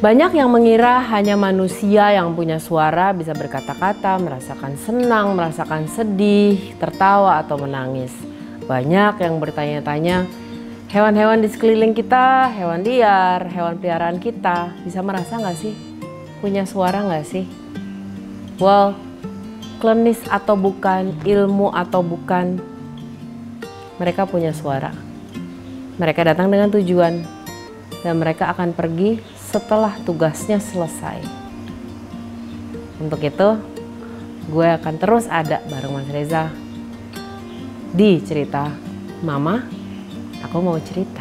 Banyak yang mengira hanya manusia yang punya suara bisa berkata-kata, merasakan senang, merasakan sedih, tertawa atau menangis. Banyak yang bertanya-tanya, hewan-hewan di sekeliling kita, hewan liar, hewan peliharaan kita, bisa merasa nggak sih? Punya suara nggak sih? Well, klinis atau bukan, ilmu atau bukan, mereka punya suara. Mereka datang dengan tujuan dan mereka akan pergi setelah tugasnya selesai. Untuk itu, gue akan terus ada bareng Mas Reza di cerita Mama, Aku Mau Cerita.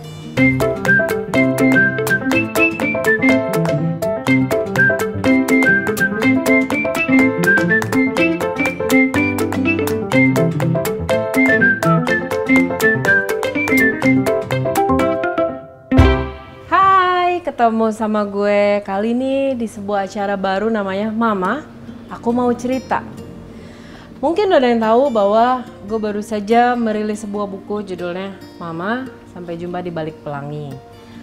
Ketemu sama gue kali ini di sebuah acara baru namanya Mama, Aku Mau Cerita. Mungkin udah ada yang tahu bahwa gue baru saja merilis sebuah buku judulnya Mama, Sampai Jumpa di Balik Pelangi.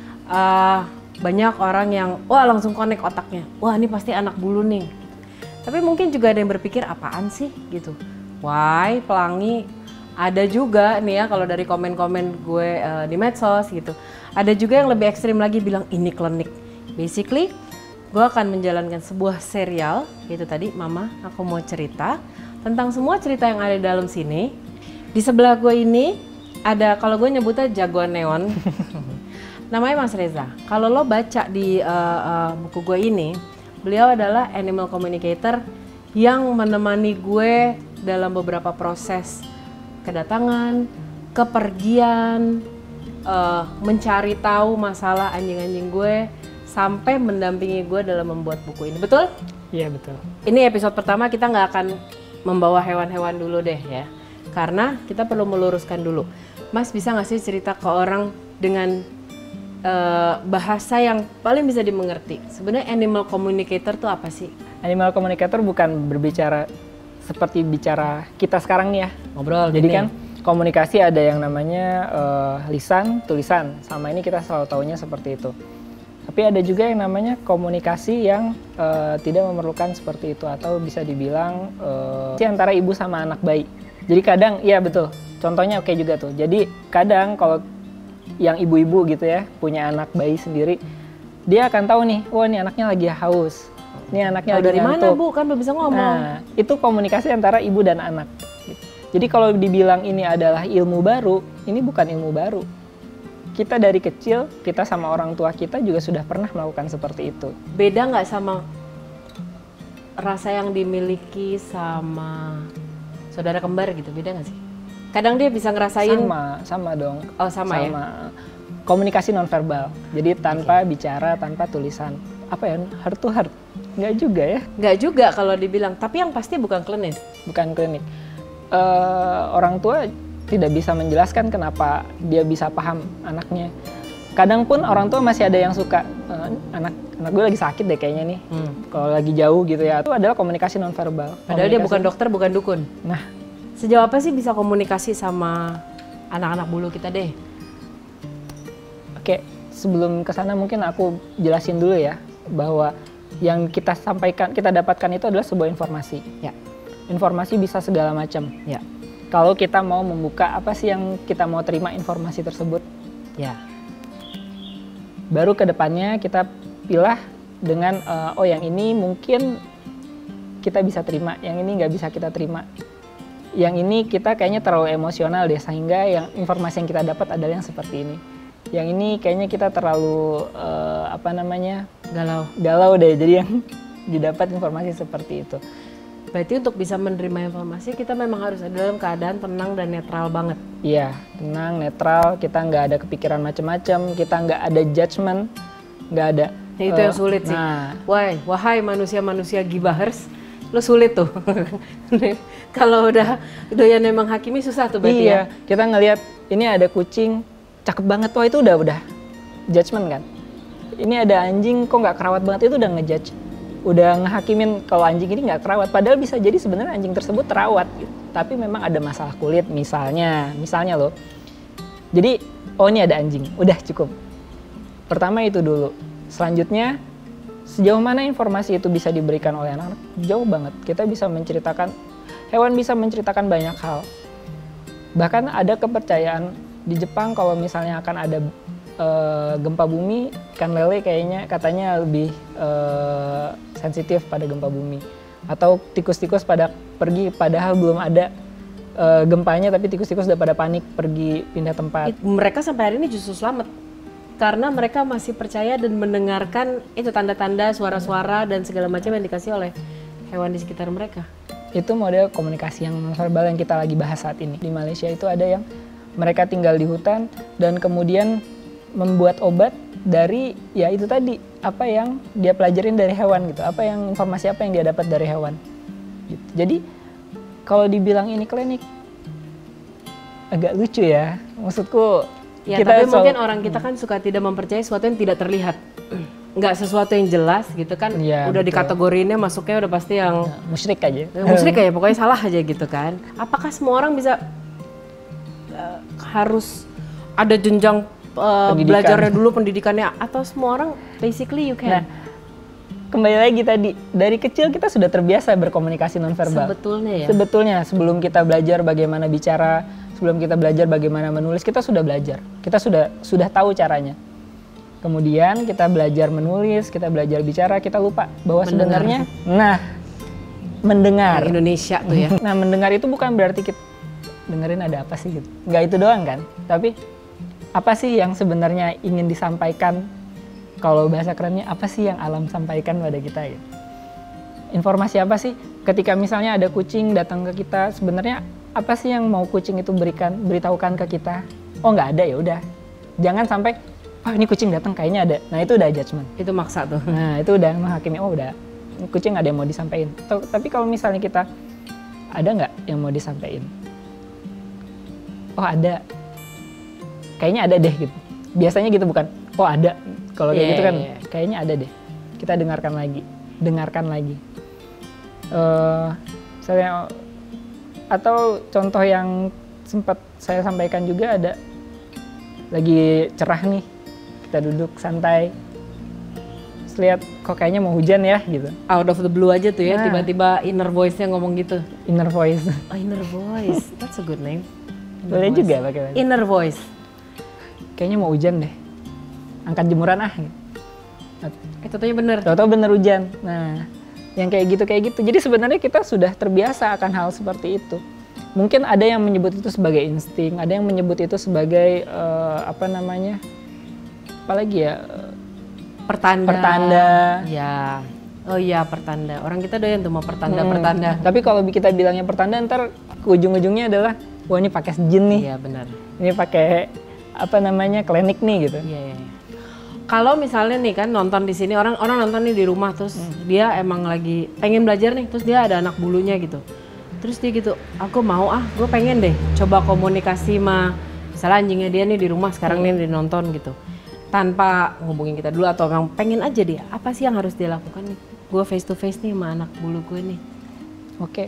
Banyak orang yang wah langsung connect otaknya, wah ini pasti anak bulu nih. Tapi mungkin juga ada yang berpikir apaan sih gitu. Why pelangi? Ada juga nih ya kalau dari komen-komen gue di medsos gitu. Ada juga yang lebih ekstrim lagi bilang ini klinik. Basically, gue akan menjalankan sebuah serial, yaitu tadi Mama, Aku Mau Cerita, tentang semua cerita yang ada di dalam sini. Di sebelah gue ini ada, kalau gue nyebutnya jagoan neon, namanya Mas Reza. Kalau lo baca di buku gue ini, beliau adalah animal communicator yang menemani gue dalam beberapa proses kedatangan, kepergian, mencari tahu masalah anjing-anjing gue sampai mendampingi gue dalam membuat buku ini. Betul? Iya betul. Ini episode pertama kita nggak akan membawa hewan-hewan dulu deh ya. Karena kita perlu meluruskan dulu. Mas bisa nggak sih cerita ke orang dengan bahasa yang paling bisa dimengerti? Sebenarnya animal communicator tuh apa sih? Animal communicator bukan berbicara seperti bicara kita sekarang nih ya. Ngobrol. Jadi gini. kan komunikasi ada yang namanya lisan, tulisan. Sama ini kita selalu taunya seperti itu. Tapi ada juga yang namanya komunikasi yang tidak memerlukan seperti itu. Atau bisa dibilang antara ibu sama anak bayi. Jadi kadang, iya betul. Contohnya oke juga tuh. Jadi kadang kalau yang ibu-ibu gitu ya, punya anak bayi sendiri, dia akan tahu nih, wah ini anaknya lagi haus. Ini anaknya lagi dari ngantuk. mana Bu? Kan belum bisa ngomong. Nah, itu komunikasi antara ibu dan anak. Jadi kalau dibilang ini adalah ilmu baru, ini bukan ilmu baru. Kita dari kecil, kita sama orang tua kita juga sudah pernah melakukan seperti itu. Beda nggak sama rasa yang dimiliki sama saudara kembar gitu? Beda nggak sih? Kadang dia bisa ngerasain. Sama dong. Oh sama ya? Komunikasi nonverbal. Jadi tanpa bicara, tanpa tulisan. Apa ya? Heart to heart. Nggak juga ya? Nggak juga kalau dibilang. Tapi yang pasti bukan klinis. Bukan klinik. Orang tua tidak bisa menjelaskan kenapa dia bisa paham anaknya. Kadang pun orang tua masih ada yang suka anak gue lagi sakit deh kayaknya nih. Kalau lagi jauh gitu ya. Itu adalah komunikasi nonverbal. Padahal dia bukan dokter, bukan dukun. Nah, sejauh apa sih bisa komunikasi sama anak-anak bulu kita deh? Oke, sebelum ke sana mungkin aku jelasin dulu ya bahwa yang kita sampaikan, kita dapatkan itu adalah sebuah informasi. Ya. Informasi bisa segala macam. Ya. Kalau kita mau membuka apa sih yang kita mau terima informasi tersebut, Ya. baru ke depannya kita pilah dengan oh yang ini mungkin kita bisa terima, yang ini nggak bisa kita terima. Yang ini kita kayaknya terlalu emosional deh sehingga yang informasi yang kita dapat adalah yang seperti ini. Yang ini kayaknya kita terlalu galau deh, jadi yang didapat informasi seperti itu. Berarti untuk bisa menerima informasi kita memang harus ada dalam keadaan tenang dan netral banget. Iya, tenang, netral, kita nggak ada kepikiran macam-macam, kita nggak ada judgement, nggak ada. Ya, itu yang sulit sih. Wahai manusia-manusia gibahers, lo sulit tuh. Kalau udah doyan emang hakimi susah tuh berarti ya. Kita ngelihat ini ada kucing, cakep banget, wah itu udah judgement kan. Ini ada anjing kok nggak kerawat banget, itu udah ngejudge. Udah ngehakimin kalau anjing ini nggak terawat, padahal bisa jadi sebenarnya anjing tersebut terawat gitu. Tapi memang ada masalah kulit misalnya loh. Jadi oh ini ada anjing, udah cukup. Pertama itu dulu. Selanjutnya Sejauh mana informasi itu bisa diberikan oleh anak-anak? Jauh banget. Kita bisa menceritakan, hewan bisa menceritakan banyak hal. Bahkan ada kepercayaan di Jepang kalau misalnya akan ada gempa bumi, ikan lele kayaknya katanya lebih sensitif pada gempa bumi. Atau tikus-tikus pada pergi padahal belum ada gempanya, tapi tikus-tikus udah pada panik pergi pindah tempat. Mereka sampai hari ini justru selamat karena mereka masih percaya dan mendengarkan itu tanda-tanda, suara-suara dan segala macam yang dikasih oleh hewan di sekitar mereka. Itu model komunikasi yang verbal yang kita lagi bahas saat ini. Di Malaysia itu ada yang mereka tinggal di hutan dan kemudian membuat obat dari ya itu tadi, apa yang dia pelajarin dari hewan gitu, informasi apa yang dia dapat dari hewan gitu. Jadi kalau dibilang ini klinik agak lucu ya, maksudku ya, tapi mungkin orang kita kan suka tidak mempercayai sesuatu yang tidak terlihat, nggak sesuatu yang jelas gitu kan. Ya, udah dikategoriinnya masuknya udah pasti yang musyrik aja, musyrik aja, pokoknya salah aja gitu kan. Apakah semua orang bisa harus ada jenjang belajarnya dulu, pendidikannya, atau semua orang basically you can? Nah, kembali lagi tadi, dari kecil kita sudah terbiasa berkomunikasi nonverbal. Sebetulnya ya? Sebetulnya, sebelum kita belajar bagaimana bicara, sebelum kita belajar bagaimana menulis, kita sudah belajar. Kita sudah tahu caranya. Kemudian kita belajar menulis, kita belajar bicara, kita lupa bahwa sebenarnya, mendengar. Indonesia tuh ya. Nah, mendengar itu bukan berarti kita dengerin ada apa sih gitu. Nggak itu doang kan, tapi apa sih yang sebenarnya ingin disampaikan. Kalau bahasa kerennya, apa sih yang alam sampaikan pada kita gitu. Informasi apa sih ketika misalnya ada kucing datang ke kita, sebenarnya apa sih yang mau kucing itu beritahukan ke kita? Oh nggak ada, ya udah. Jangan sampai, oh ini kucing datang kayaknya ada. Nah itu udah judgement. Itu maksa tuh. Nah itu udah menghakimi, oh udah kucing ada yang mau disampaikan. Tapi kalau misalnya kita, ada nggak yang mau disampaikan? Oh ada. Kayaknya ada deh gitu. Biasanya gitu bukan, oh ada. Kalau kayak gitu kan, kayaknya ada deh. Kita dengarkan lagi. Atau contoh yang sempat saya sampaikan juga ada, lagi cerah nih, kita duduk santai, terus lihat kok kayaknya mau hujan ya gitu. Out of the blue aja tuh ya, tiba-tiba inner voice-nya ngomong gitu. Inner voice. Oh, inner voice, that's a good name. Boleh juga pakai. Inner voice. Kayaknya mau hujan deh. Angkat jemuran Itu bener. Tahu-tahu bener hujan. Nah, yang kayak gitu. Jadi sebenarnya kita sudah terbiasa akan hal seperti itu. Mungkin ada yang menyebut itu sebagai insting, ada yang menyebut itu sebagai apalagi ya? Pertanda. Ya. Oh iya, pertanda. Orang kita doyan tuh mau pertanda. Tapi kalau kita bilangnya pertanda, ntar ujung-ujungnya adalah, wah ini pakai jin nih. Iya benar. Ini pakai klinik nih gitu. Iya. Kalau misalnya nih kan nonton di sini, orang nonton nih di rumah, terus dia emang lagi pengen belajar nih, terus dia ada anak bulunya gitu, terus dia gitu, aku mau gue pengen deh coba komunikasi sama misalnya anjingnya dia nih di rumah sekarang nih nonton gitu, tanpa ngubungin kita dulu, atau emang pengen aja dia, apa sih yang harus dia lakukan nih, gue face to face nih sama anak bulu gue nih. Oke.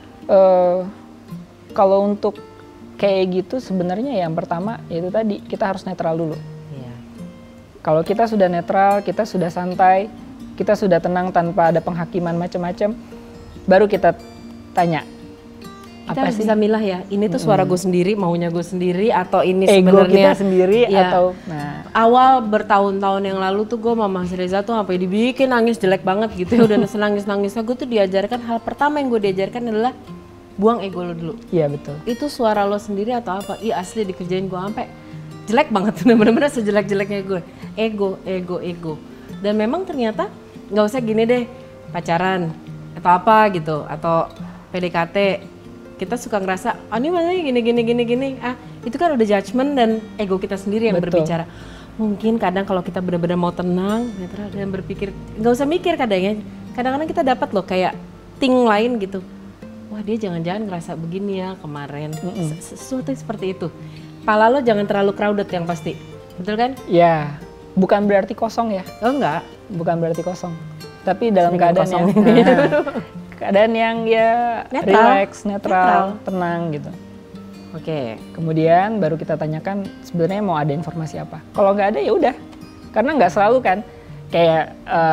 Kalau untuk kayak gitu sebenarnya yang pertama yaitu tadi, kita harus netral dulu. Kalau kita sudah netral, kita sudah santai, kita sudah tenang tanpa ada penghakiman macam-macam, baru kita tanya. Kita harus bisa milah ya, ini tuh suara gue sendiri, maunya gue sendiri, atau ini ego sebenarnya kita sendiri, ya, atau awal bertahun-tahun yang lalu tuh gue sama Mas Reza tuh sampai dibikin nangis jelek banget gitu ya, udah nangis-nangisnya gue tuh diajarkan, hal pertama yang gue diajarkan adalah buang ego lo dulu. Iya betul. Itu suara lo sendiri atau apa? Iya asli dikerjain gue sampai jelek banget, bener-bener sejelek-jeleknya gue. Ego. Dan memang ternyata nggak usah gini deh, pacaran atau apa gitu, atau PDKT. Kita suka ngerasa, ini maksudnya gini. Itu kan udah judgement dan ego kita sendiri yang berbicara. Mungkin kadang kalau kita benar-benar mau tenang, netral dan berpikir, nggak usah mikir kadangnya. Kadang-kadang kita dapat loh kayak ting lain gitu. Wah dia jangan-jangan ngerasa begini ya kemarin. Sesuatu seperti itu. Kepala lo jangan terlalu crowded yang pasti, betul kan? Ya, bukan berarti kosong ya. Oh enggak, bukan berarti kosong. Tapi dalam keadaan yang ya relax, netral, tenang gitu. Oke. Kemudian baru kita tanyakan sebenarnya mau ada informasi apa. Kalau nggak ada ya udah, karena nggak selalu kan kayak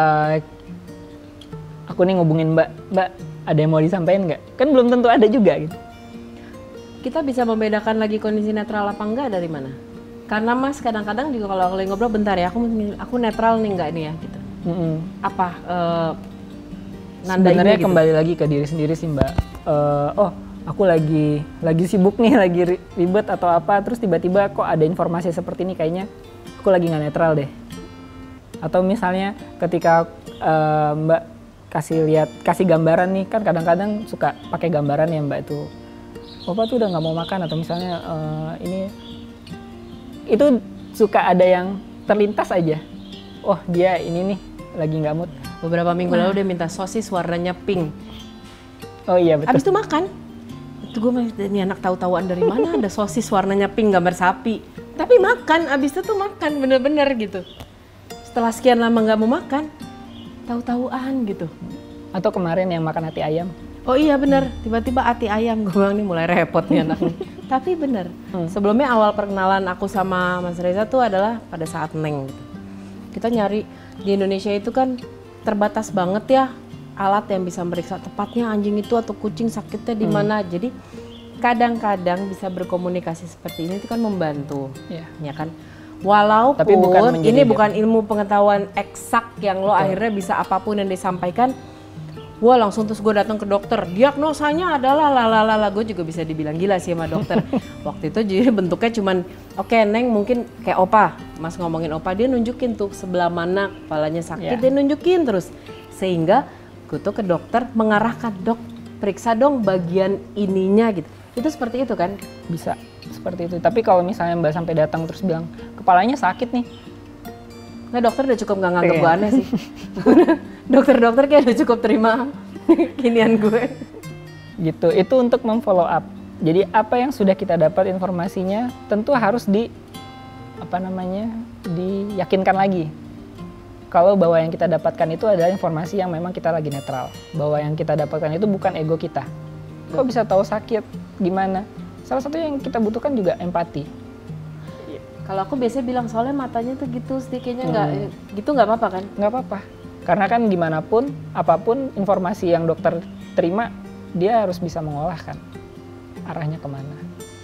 aku nih ngubungin Mbak ada yang mau disampaikan nggak? Kan belum tentu ada juga gitu. Kita bisa membedakan lagi kondisi netral apa enggak dari mana? Karena Mas kadang-kadang juga kalau lagi ngobrol bentar ya, aku netral nih enggak nih ya gitu. Apa nandainnya sebenarnya gitu? Kembali lagi ke diri sendiri sih Mbak. Oh aku lagi sibuk nih, lagi ribet atau apa, terus tiba-tiba kok ada informasi seperti ini, kayaknya aku lagi nggak netral deh. Atau misalnya ketika Mbak kasih gambaran nih, kan kadang-kadang suka pakai gambaran ya Mbak itu, Opa tuh udah nggak mau makan, atau misalnya ini itu suka ada yang terlintas aja, oh dia ini nih lagi nggak mood. Beberapa minggu lalu dia minta sosis warnanya pink. Oh iya betul. Abis itu makan. Itu gue ini anak tahu-tahuan dari mana ada sosis warnanya pink gambar sapi. Tapi makan, abis itu tuh makan bener-bener gitu. Setelah sekian lama nggak mau makan, tahu-tahuan gitu. Atau kemarin yang makan hati ayam. Oh iya bener, tiba-tiba hati ayam. Gue bilang nih mulai repot nih anak nih. Tapi bener, sebelumnya awal perkenalan aku sama Mas Reza tuh adalah pada saat Neng gitu. Kita nyari, di Indonesia itu kan terbatas banget ya alat yang bisa meriksa tepatnya anjing itu atau kucing sakitnya di mana. Jadi kadang-kadang bisa berkomunikasi seperti ini itu kan membantu, ya kan. Walaupun tapi ini bukan ilmu pengetahuan eksak yang lo akhirnya bisa apapun yang disampaikan, wah langsung terus gue datang ke dokter, diagnosanya adalah lalala, gue juga bisa dibilang gila sih sama dokter. Waktu itu jadi bentuknya cuman, oke, Neng mungkin kayak Opa, Mas ngomongin Opa, dia nunjukin tuh sebelah mana kepalanya sakit, dia nunjukin terus. Sehingga gue tuh ke dokter mengarahkan, dok periksa dong bagian ininya gitu. Itu seperti itu kan? Bisa seperti itu. Tapi kalau misalnya Mbak sampai datang terus bilang kepalanya sakit nih, nah dokter udah cukup nggak nganggep gue aneh sih. Dokter-dokter kayak udah cukup terima ginian gue. Gitu, itu untuk memfollow up. Jadi apa yang sudah kita dapat informasinya tentu harus diyakinkan lagi. Kalau bahwa yang kita dapatkan itu adalah informasi yang memang kita lagi netral. Bahwa yang kita dapatkan itu bukan ego kita. Kok bisa tahu sakit? Gimana? Salah satu yang kita butuhkan juga empati. Kalau aku biasanya bilang soalnya matanya tuh gitu, sedikitnya nggak gitu, nggak apa-apa kan? Nggak apa-apa. Karena kan gimana pun, apapun informasi yang dokter terima, dia harus bisa mengolahkan arahnya kemana.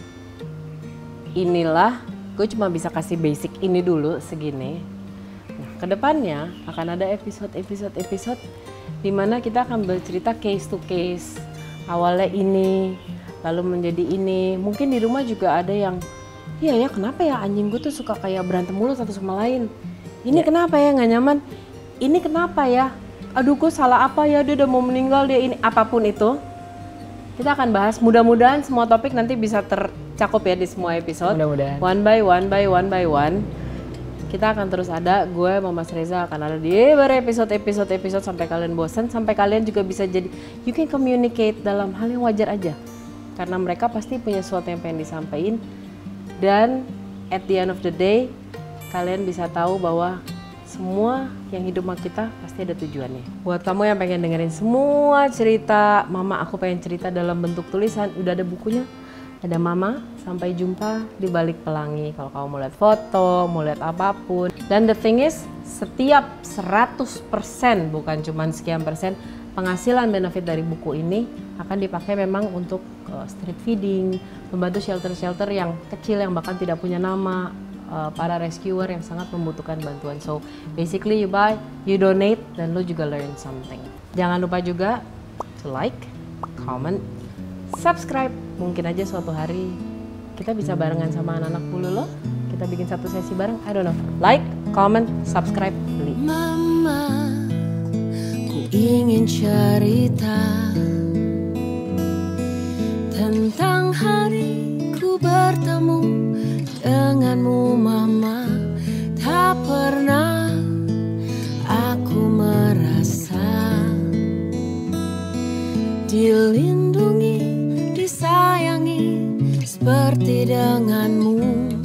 Inilah, gue cuma bisa kasih basic ini dulu segini. Nah, kedepannya akan ada episode di mana kita akan bercerita case to case. Awalnya ini, lalu menjadi ini. Mungkin di rumah juga ada yang, iya ya kenapa ya anjing gue tuh suka kayak berantem mulu satu sama lain. Ini kenapa ya nggak nyaman? Ini kenapa ya? Aduh gue salah apa ya, dia udah mau meninggal, dia ini. Apapun itu, kita akan bahas. Mudah-mudahan semua topik nanti bisa tercakup ya di semua episode. Mudah-mudahan. One by one. Kita akan terus ada, gue sama Mas Reza akan ada di episode sampai kalian bosan. Sampai kalian juga bisa jadi, you can communicate dalam hal yang wajar aja. Karena mereka pasti punya sesuatu yang pengen disampaikan. Dan at the end of the day, kalian bisa tahu bahwa semua yang hidup sama kita pasti ada tujuannya. Buat kamu yang pengen dengerin semua cerita Mama, aku pengen cerita dalam bentuk tulisan, udah ada bukunya. Ada Mama, sampai jumpa di balik pelangi. Kalau kamu mau lihat foto, mau lihat apapun. Dan the thing is, setiap 100%, bukan cuma sekian persen, penghasilan benefit dari buku ini akan dipakai memang untuk street feeding, membantu shelter-shelter yang kecil yang bahkan tidak punya nama, para rescuer yang sangat membutuhkan bantuan. So basically you buy, you donate, dan lu juga learn something. Jangan lupa juga to like, comment, subscribe. Mungkin aja suatu hari kita bisa barengan sama anak-anak bulu lo, kita bikin satu sesi bareng, I don't know. Like, comment, subscribe, beli. Mama, ku ingin cerita tentang hari ku bertemu denganmu Mama. Tak pernah aku merasa dilindungi, disayangi seperti denganmu.